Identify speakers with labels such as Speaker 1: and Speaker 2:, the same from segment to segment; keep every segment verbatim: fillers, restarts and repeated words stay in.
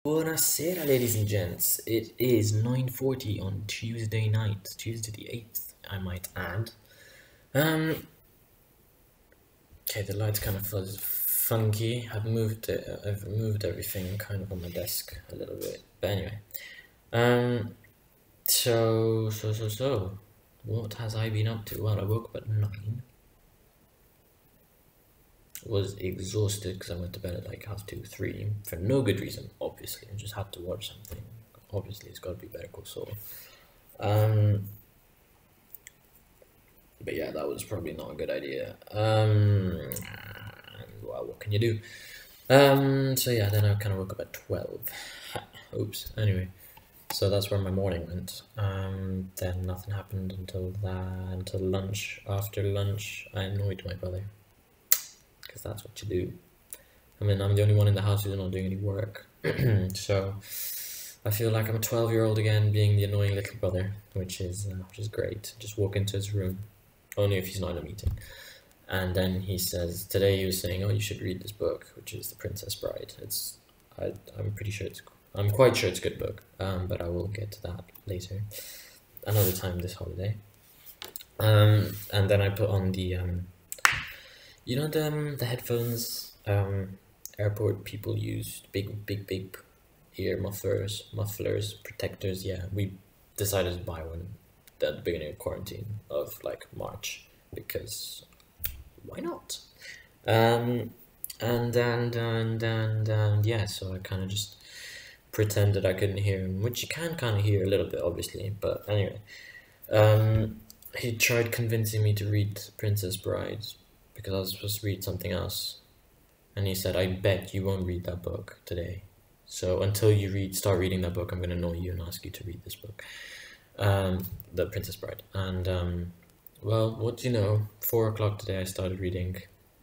Speaker 1: Buonasera, ladies and gents. It is nine forty on Tuesday night, Tuesday the eighth, I might add. Um, okay, the light's kind of fuzz funky. I've moved it, I've moved everything kind of on my desk a little bit. But anyway, um, so, so, so, so, what has I been up to? Well, I woke up at nine. Was exhausted because I went to bed at like half two, three, for no good reason, obviously. I just had to watch something. Obviously, it's got to be Better Call Saul. Um, but yeah, that was probably not a good idea. Um, well, what can you do? Um, so yeah, then I kind of woke up at twelve. Oops. Anyway, so that's where my morning went. Um, then nothing happened until that, until lunch. After lunch, I annoyed my brother. Because that's what you do. I mean, I'm the only one in the house who's not doing any work. So I feel like I'm a twelve year old again, being the annoying little brother, which is uh, which is great. Just walk into his room, only if he's not in a meeting. And then he says, today he was saying, oh, you should read this book, which is The Princess Bride. It's, I, I'm pretty sure it's, I'm quite sure it's a good book, um, but I will get to that later, another time this holiday. Um, and then I put on the, um, you know the, um, the headphones um, airport people use, big, big, big ear mufflers, mufflers, protectors, yeah, we decided to buy one at the beginning of quarantine of like March, because why not? Um, and and and and, and yeah, so I kind of just pretended I couldn't hear him, which you can kind of hear a little bit, obviously, but anyway. Um, he tried convincing me to read Princess Bride, because I was supposed to read something else, and he said, I bet you won't read that book today, so until you read start reading that book, I'm going to annoy you and ask you to read this book, um, The Princess Bride. And um, well, what do you know, four o'clock today I started reading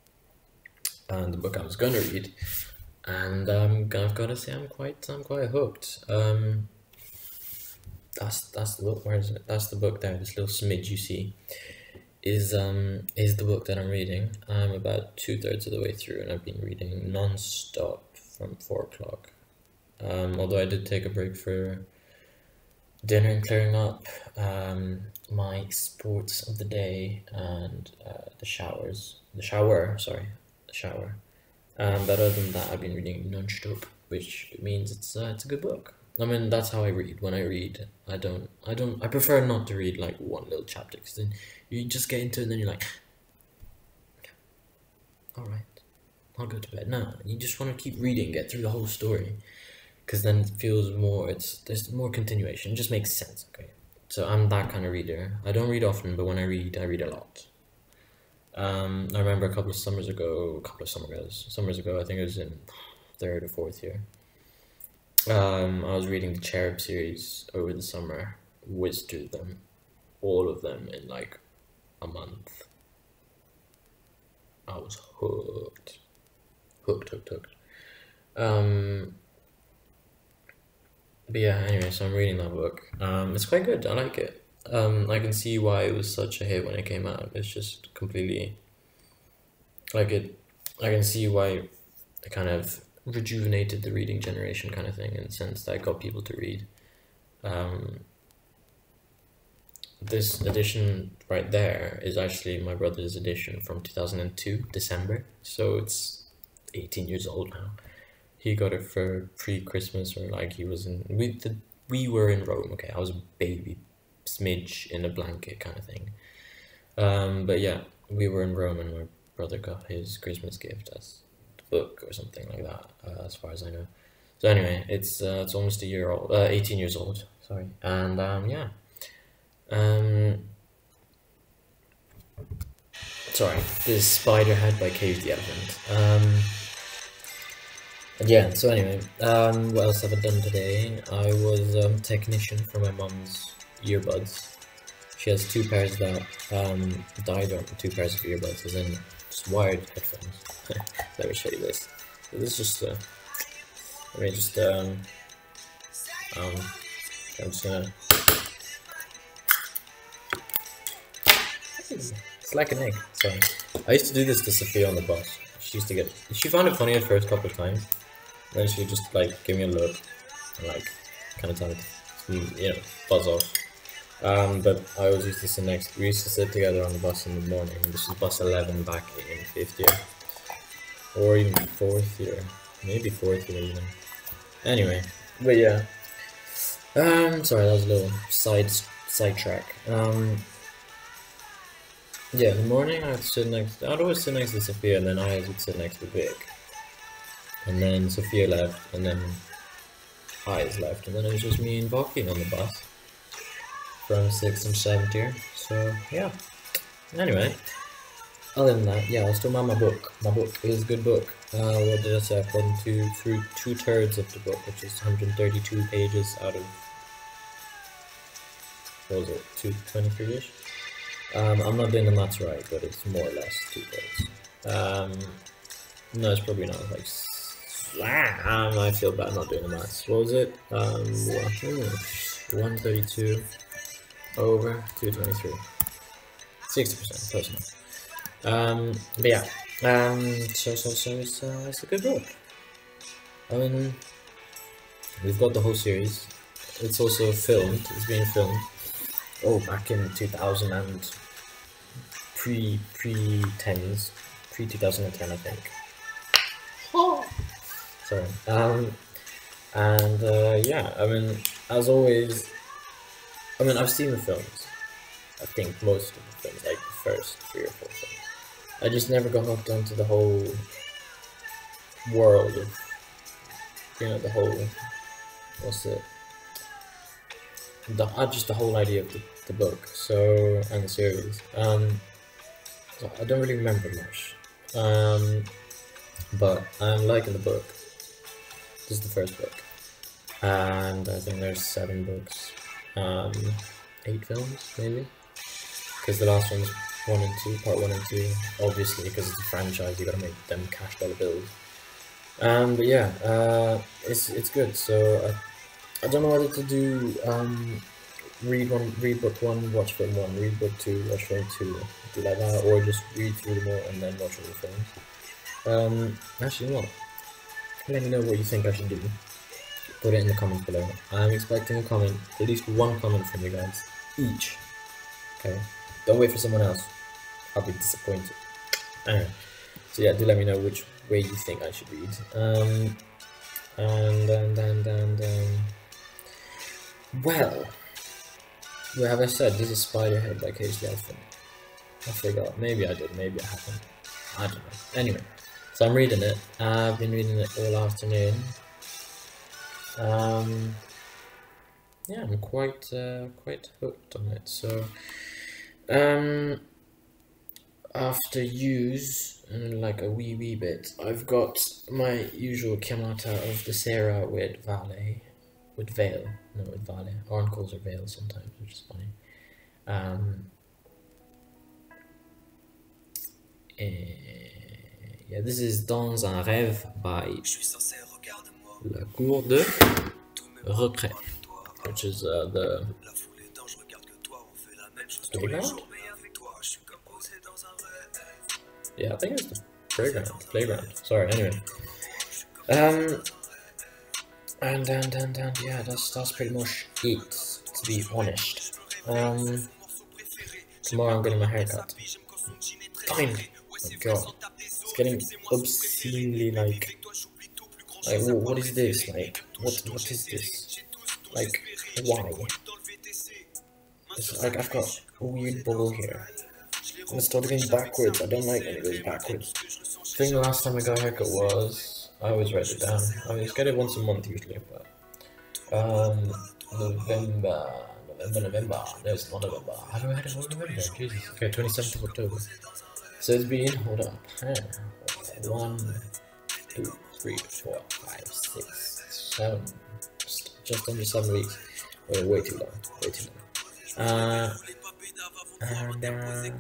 Speaker 1: and the book I was going to read, and um, I've got to say I'm quite I'm quite hooked. Um, that's that's the book. Where is it? That's the book there. This little smidge you see is um is the book that I'm reading. I'm about two thirds of the way through, and I've been reading non-stop from four o'clock. Um, although I did take a break for dinner and clearing up, um, my sports of the day, and uh, the showers, the shower, sorry, the shower. Um, but other than that, I've been reading non-stop, which means it's uh, it's a good book. I mean, that's how I read. When I read, I don't, I don't, I prefer not to read like one little chapter, because then you just get into it and then you're like, all right, I'll go to bed. No, you just want to keep reading, get through the whole story, because then it feels more, it's, there's more continuation. It just makes sense, okay? So I'm that kind of reader. I don't read often, but when I read, I read a lot. Um, I remember a couple of summers ago, a couple of summers, summers ago, I think it was in third or fourth year. Um, I was reading the Cherub series over the summer, whizzed through them, all of them in like a month. I was hooked, hooked, hooked, hooked. Um, but yeah, anyway, so I'm reading that book. Um, it's quite good. I like it. Um, I can see why it was such a hit when it came out. It's just completely, like it, I can see why it kind of rejuvenated the reading generation kind of thing, in the sense that it got people to read. Um, this edition right there is actually my brother's edition from two thousand two, December, so it's eighteen years old now. He got it for pre-Christmas, or like he was in, we, the, we were in Rome, okay, I was a baby smidge in a blanket kind of thing. Um, but yeah, we were in Rome and my brother got his Christmas gift as book or something like that, uh, as far as I know. So anyway, it's uh, it's almost a year old, uh, eighteen years old, sorry, and um, yeah, um, sorry, this is Spiderhead by Cave the Elephant. Um, and yeah, so anyway, um, what else have I done today? I was um, technician for my mum's earbuds. She has two pairs that um, died on, two pairs of earbuds, as in just wired headphones. Let me show you this. So this is just, uh, let me just, um, um, I'm just gonna, it's like an egg, sorry. I used to do this to Sophia on the bus. She used to get, she found it funny the first couple of times, Then she just like give me a look and like kind of tell me to, you know, buzz off. Um, but I always used to sit next. We used to sit together on the bus in the morning. This is bus eleven back in fifth year, or even fourth year, maybe fourth year even. Anyway, but yeah. Um, sorry, that was a little side sidetrack. Um, yeah, in the morning I'd sit next. I'd always sit next to Sophia, and then I would sit next to Vic. And then Sophia left, and then Eyes left, and then it was just me and Voki on the bus from sixth and seventh year. So yeah. Anyway, other than that, yeah, I was talking about my book. My book is a good book. Uh, what did I say? I've gone to through two thirds of the book, which is one hundred thirty-two pages out of, what was it, two twenty-three-ish? Um, I'm not doing the maths right, but it's more or less two thirds. Um, no, it's probably not. Like, um, I feel bad not doing the maths. What was it? Um, one thirty-two over two twenty-three. sixty percent, close enough. Um, but yeah, um, so, so, so, it's, uh, it's a good book. I mean, we've got the whole series. It's also filmed, it's being filmed. Oh, back in two thousand and pre, pre-tens, pre-two thousand ten, I think. Oh. Sorry. Um, and, uh, yeah, I mean, as always, I mean, I've seen the films. I think most of the films, like the first three or four films. I just never got hooked onto the whole world of, you know, the whole, what's it, the, uh, just the whole idea of the, the book, so, and the series. Um, so I don't really remember much, um, but I'm liking the book. This is the first book, and I think there's seven books, um, eight films, maybe, because the last one's one and two, part one and two, obviously, because it's a franchise, you gotta make them cash dollar bills. Um, but yeah, uh, it's it's good. So I, I don't know whether to do um, read one, read book one, watch film one, read book two, watch film two, do like that, or just read through them all and then watch all the films. Um, actually, what? Let me know what you think I should do. Put it in the comments below. I'm expecting a comment, at least one comment from you guys, each. Okay, don't wait for someone else. I'll be disappointed. Anyway, so yeah, do let me know which way you think I should read. Um, and and and and um, well, well, have I said this is Spiderhead by Casey Elfin? I forgot. Maybe I did. Maybe I haven't. I don't know. Anyway, so I'm reading it. I've been reading it all afternoon. Um, yeah, I'm quite uh, quite hooked on it. So, um. After use, and like a wee wee bit, I've got my usual Chiamata of the Sera with Vale, with Vale, no with Vale, Arn calls her Vale sometimes, which is funny. Um, eh, yeah, this is Dans un rêve by La Cour de Recré, which is uh, the playground? Yeah, I think it's the playground. Playground. Sorry. Anyway, um, and and and and yeah, that's that's pretty much it. To be honest, um, tomorrow I'm getting my haircut. Time. Oh god, it's getting obscenely like, like what, what is this? Like what what is this? Like why? It's like I've got a weird ball here. And it started going backwards. I don't like when it goes backwards. I think the last time I got a haircut was, I always write it down. I always get it once a month usually, but um, November, November, November. No, it's not November. How do I have it all November? Jesus. Okay, twenty-seventh of October. So it's been, hold up, one, two, three, four, five, six, seven, just under seven weeks. Wait, way too long, way too long. Uh, and uh,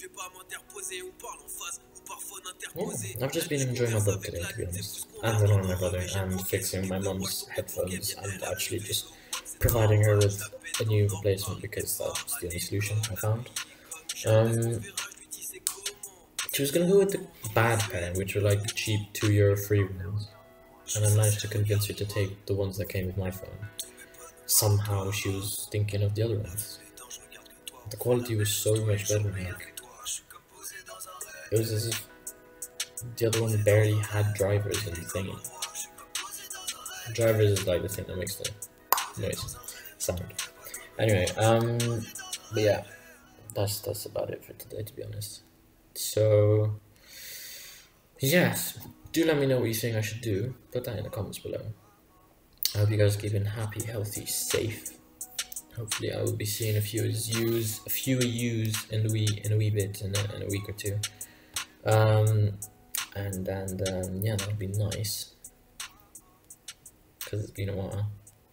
Speaker 1: yeah, I've just been enjoying my book today, to be honest, and running with my brother, and fixing my mum's headphones, and actually just providing her with a new replacement, because that's the only solution I found. Um, she was gonna go with the bad pair, which were like the cheap two euro free ones, and I managed to convince her to take the ones that came with my phone. Somehow she was thinking of the other ones. The quality was so much better. Like, it was as if the other one barely had drivers in the thingy. Drivers is like the thing that makes the noise sound. Anyway, um, but yeah, that's that's about it for today, to be honest. So yes, do let me know what you think I should do. Put that in the comments below. I hope you guys are keeping happy, healthy, safe. Hopefully, I will be seeing a few yous, a few yous in the wee in a wee bit in a, in a week or two. Um, and and um, yeah, that would be nice because it's been a while.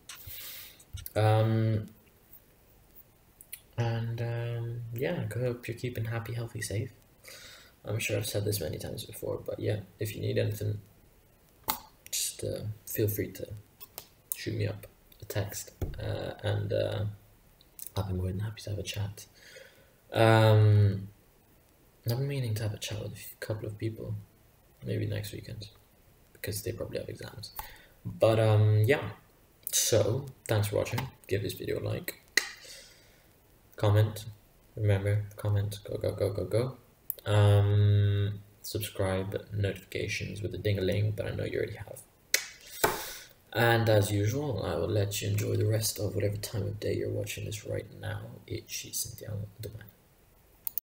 Speaker 1: Um, and um, yeah, I hope you're keeping happy, healthy, safe. I'm sure I've said this many times before, but yeah, if you need anything, just uh, feel free to shoot me up a text, uh, and uh, I'll be more than happy to have a chat. Um, I've been meaning to have a chat with a couple of people, maybe next weekend, because they probably have exams. But um, yeah, so thanks for watching. Give this video a like, comment, remember, comment, go, go, go, go, go. Um, subscribe, notifications with the ding-a-ling, but I know you already have. And as usual, I will let you enjoy the rest of whatever time of day you're watching this right now. It's Santiago Domani.